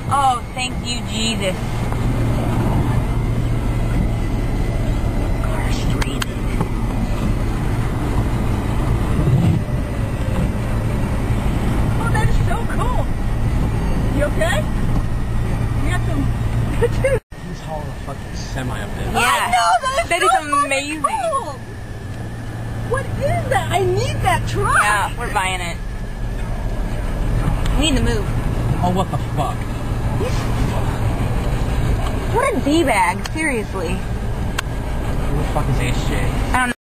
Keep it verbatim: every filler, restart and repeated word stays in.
Oh, thank you, Jesus. Car stranded. Oh, that is so cool. You okay? You got some pictures? He's hauling a fucking semi up there. Yeah. I know, that is, that so is amazing. Cool. What is that? I need that truck. Yeah, we're buying it. We need to move. Oh, what the fuck? What a D-bag, seriously. Who the fuck is this shit? I don't know.